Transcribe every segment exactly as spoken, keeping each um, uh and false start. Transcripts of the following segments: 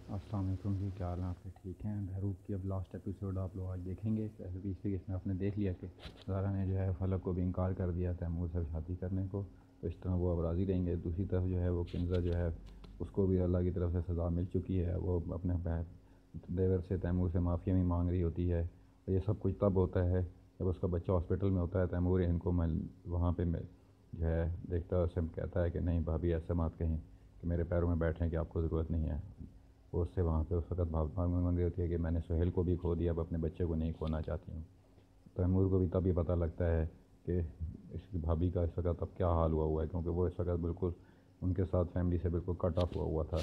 السلام علیکم جی، کیا حال ہیں آپ کے؟ ٹھیک ہیں؟ بہروپ کی اب لاسٹ ایپیسوڈ آپ لوگ آج دیکھیں گے۔ پہلے پچھلے اس میں آپ نے دیکھ لیا کہ زارا نے جو ہے فلک کو بھی انکار کر دیا تیمور سے شادی کرنے کو، تو اس طرح وہ اب راضی رہیں گے۔ دوسری طرف جو ہے وہ کنزا جو ہے اس کو بھی اللہ کی طرف سے سزا مل چکی ہے، وہ اپنے دیور سے تیمور سے معافی بھی مانگ رہی ہوتی ہے۔ اور یہ سب کچھ تب ہوتا ہے جب اس کا بچہ ہاسپٹل میں ہوتا ہے۔ تیمور ان کو میں وہاں پہ میں جو ہے دیکھتا ہے، اسے کہتا ہے کہ نہیں بھابھی ایسے مت کہیں کہ میرے پیروں میں بیٹھیں کہ آپ کو ضرورت نہیں ہے۔ وہ اس سے وہاں پہ اس وقت بھاگ مانگ رہی ہوتی ہے کہ میں نے سہیل کو بھی کھو دیا، اب اپنے بچے کو نہیں کھونا چاہتی ہوں۔ تیمور کو بھی تب یہ پتہ لگتا ہے کہ اس کی بھابھی کا اس وقت اب کیا حال ہوا ہوا ہے، کیونکہ وہ اس وقت بالکل ان کے ساتھ فیملی سے بالکل کٹ آف ہوا ہوا تھا،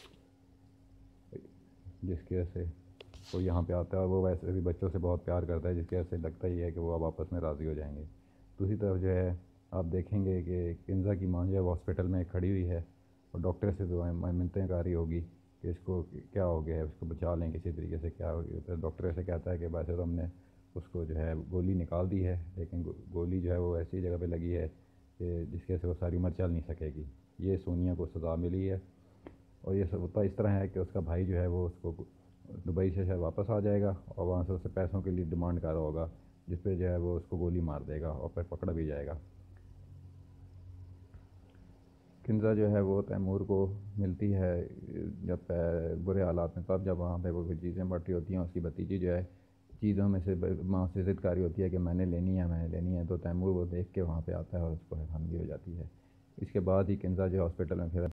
جس کی وجہ سے وہ یہاں پہ آتا ہے۔ اور وہ ویسے بھی بچوں سے بہت پیار کرتا ہے، جس کی وجہ سے لگتا ہی ہے کہ وہ اب آپس میں راضی ہو جائیں گے۔ دوسری طرف جو ہے آپ دیکھیں گے کہ کنزا کی ماں جو ہے وہ ہاسپٹل میں کھڑی ہوئی ہے اور ڈاکٹر سے دعائیں منتیں کر رہی ہوگی کہ اس کو کیا ہو گیا ہے، اس کو بچا لیں کسی طریقے سے، کیا ہو گیا۔ تو ڈاکٹر سے کہتا ہے کہ ویسے تو ہم نے اس کو جو ہے گولی نکال دی ہے، لیکن گولی جو ہے وہ ایسی جگہ پہ لگی ہے کہ جس کی وجہ سے وہ ساری عمر چل نہیں سکے گی۔ یہ سونیا کو سزا ملی ہے، اور یہ ہوتا اس طرح ہے کہ اس کا بھائی جو ہے وہ اس کو دبئی سے شاید واپس آ جائے گا اور وہاں سے اسے پیسوں کے لیے ڈیمانڈ کر رہا ہوگا، جس پہ جو ہے وہ اس کو گولی مار دے گا اور پھر پکڑا بھی جائے گا۔ کنزا جو ہے وہ تیمور کو ملتی ہے جب برے حالات میں، تب جب وہاں پہ وہ چیزیں بڑھتی ہوتی ہیں۔ اس کی بھتیجی جو ہے چیزوں میں سے ماں سے ضد کاری ہوتی ہے کہ میں نے لینی ہے میں نے لینی ہے، تو تیمور وہ دیکھ کے وہاں پہ آتا ہے اور اس کو حیرانگی ہو جاتی ہے۔ اس کے بعد ہی کنزا جو ہاسپٹل میں پھر